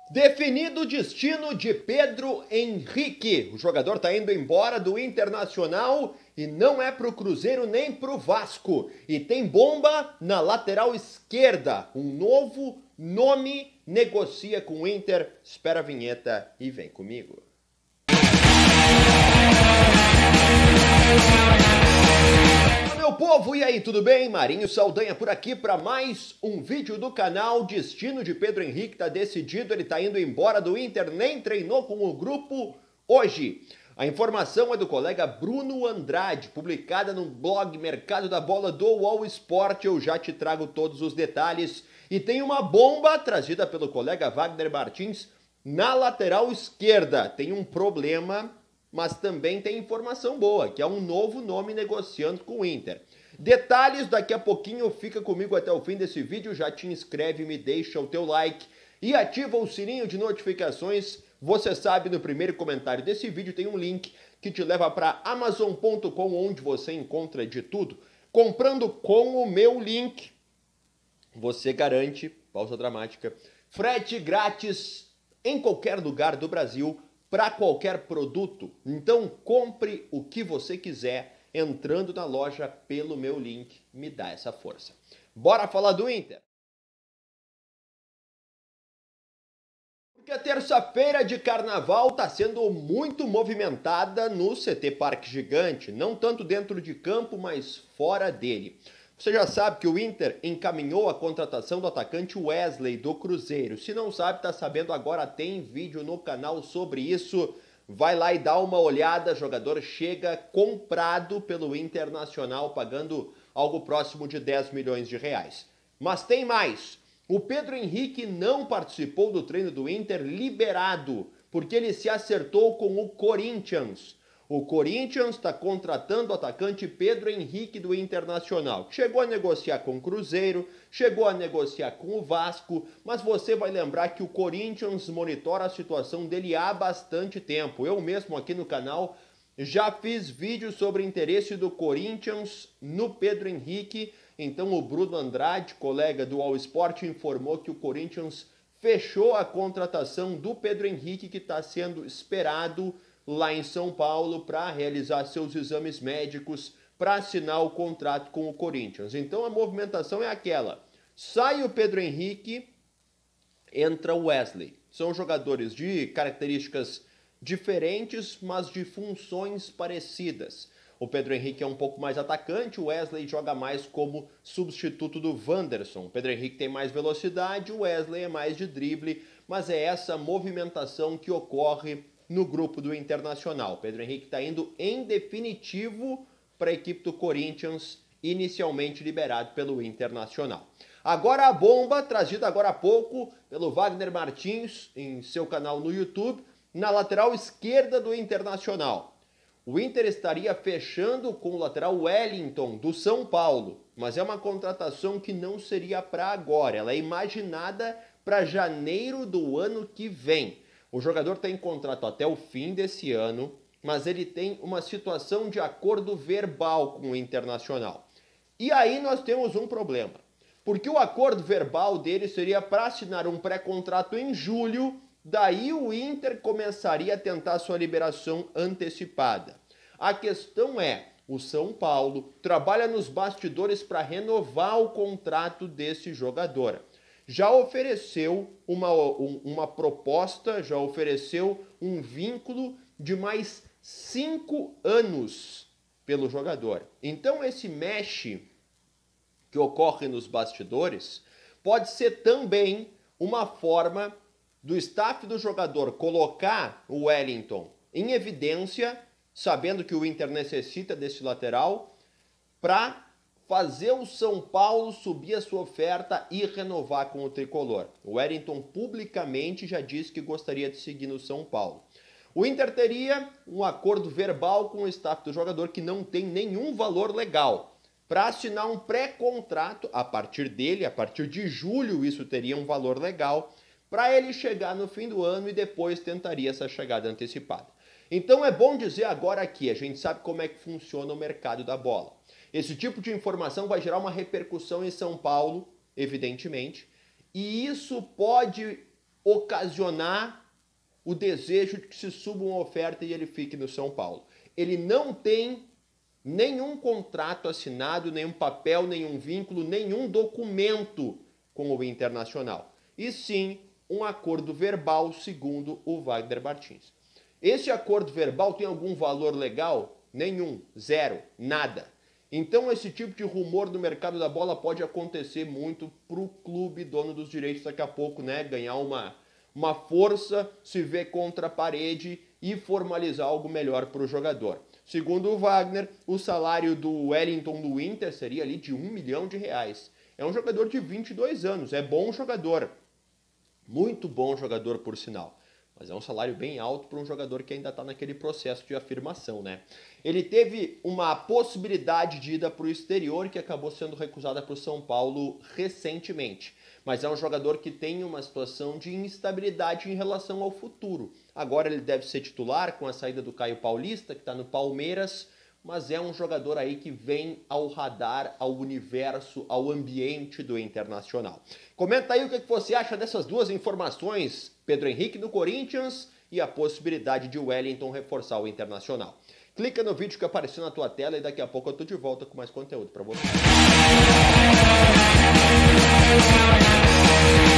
Definido o destino de Pedro Henrique. O jogador está indo embora do Internacional e não é para o Cruzeiro nem para o Vasco. E tem bomba na lateral esquerda. Um novo nome negocia com o Inter. Espera a vinheta e vem comigo. Meu povo, e aí, tudo bem? Marinho Saldanha por aqui para mais um vídeo do canal. Destino de Pedro Henrique está decidido, ele está indo embora do Inter, nem treinou com o grupo hoje. A informação é do colega Bruno Andrade, publicada no blog Mercado da Bola do UOL Sport. Eu já te trago todos os detalhes. E tem uma bomba trazida pelo colega Wagner Martins na lateral esquerda. Tem um problema, mas também tem informação boa, que é um novo nome negociando com o Inter. Detalhes daqui a pouquinho, fica comigo até o fim desse vídeo, já te inscreve, me deixa o teu like e ativa o sininho de notificações. Você sabe, no primeiro comentário desse vídeo tem um link que te leva para Amazon.com, onde você encontra de tudo. Comprando com o meu link, você garante, pausa dramática, frete grátis em qualquer lugar do Brasil, para qualquer produto. Então compre o que você quiser entrando na loja pelo meu link. Me dá essa força. Bora falar do Inter? Porque a terça-feira de carnaval está sendo muito movimentada no CT Parque Gigante. Não tanto dentro de campo, mas fora dele. Você já sabe que o Inter encaminhou a contratação do atacante Wesley do Cruzeiro. Se não sabe, tá sabendo agora, tem vídeo no canal sobre isso. Vai lá e dá uma olhada. O jogador chega comprado pelo Internacional, pagando algo próximo de 10 milhões de reais. Mas tem mais. O Pedro Henrique não participou do treino do Inter liberado, porque ele se acertou com o Corinthians. O Corinthians está contratando o atacante Pedro Henrique do Internacional. Chegou a negociar com o Cruzeiro, chegou a negociar com o Vasco, mas você vai lembrar que o Corinthians monitora a situação dele há bastante tempo. Eu mesmo aqui no canal já fiz vídeo sobre o interesse do Corinthians no Pedro Henrique. Então o Bruno Andrade, colega do All Sport, informou que o Corinthians fechou a contratação do Pedro Henrique, que está sendo esperado lá em São Paulo para realizar seus exames médicos, para assinar o contrato com o Corinthians. Então a movimentação é aquela: sai o Pedro Henrique, entra o Wesley. São jogadores de características diferentes, mas de funções parecidas. O Pedro Henrique é um pouco mais atacante, o Wesley joga mais como substituto do Wanderson. O Pedro Henrique tem mais velocidade, o Wesley é mais de drible, mas é essa movimentação que ocorre no grupo do Internacional. O Pedro Henrique está indo em definitivo para a equipe do Corinthians, inicialmente liberado pelo Internacional. Agora a bomba, trazida agora há pouco pelo Wagner Martins em seu canal no YouTube, na lateral esquerda do Internacional. O Inter estaria fechando com o lateral Wellington do São Paulo, mas é uma contratação que não seria para agora, ela é imaginada para janeiro do ano que vem. O jogador tem contrato até o fim desse ano, mas ele tem uma situação de acordo verbal com o Internacional. E aí nós temos um problema, porque o acordo verbal dele seria para assinar um pré-contrato em julho, daí o Inter começaria a tentar sua liberação antecipada. A questão é, o São Paulo trabalha nos bastidores para renovar o contrato desse jogador. Já ofereceu uma proposta, já ofereceu um vínculo de mais 5 anos pelo jogador. Então esse mexe que ocorre nos bastidores pode ser também uma forma do staff do jogador colocar o Wellington em evidência, sabendo que o Inter necessita desse lateral, para fazer o São Paulo subir a sua oferta e renovar com o tricolor. O Wellington publicamente já disse que gostaria de seguir no São Paulo. O Inter teria um acordo verbal com o staff do jogador que não tem nenhum valor legal, para assinar um pré-contrato a partir dele, a partir de julho isso teria um valor legal, para ele chegar no fim do ano e depois tentaria essa chegada antecipada. Então é bom dizer agora aqui, a gente sabe como é que funciona o mercado da bola. Esse tipo de informação vai gerar uma repercussão em São Paulo, evidentemente, e isso pode ocasionar o desejo de que se suba uma oferta e ele fique no São Paulo. Ele não tem nenhum contrato assinado, nenhum papel, nenhum vínculo, nenhum documento com o Internacional. E sim, um acordo verbal, segundo o Wagner Martins. Esse acordo verbal tem algum valor legal? Nenhum, zero, nada. Então esse tipo de rumor no mercado da bola pode acontecer muito para o clube dono dos direitos daqui a pouco, né? Ganhar uma força, se ver contra a parede e formalizar algo melhor para o jogador. Segundo o Wagner, o salário do Wellington do Inter seria ali de R$1 milhão. É um jogador de 22 anos, é bom jogador. Muito bom jogador, por sinal. Mas é um salário bem alto para um jogador que ainda está naquele processo de afirmação, né? Ele teve uma possibilidade de ida para o exterior que acabou sendo recusada para o São Paulo recentemente. Mas é um jogador que tem uma situação de instabilidade em relação ao futuro. Agora ele deve ser titular com a saída do Caio Paulista, que está no Palmeiras, mas é um jogador aí que vem ao radar, ao universo, ao ambiente do Internacional. Comenta aí o que você acha dessas duas informações, Pedro Henrique no Corinthians e a possibilidade de Wellington reforçar o Internacional. Clica no vídeo que apareceu na tua tela e daqui a pouco eu tô de volta com mais conteúdo para você.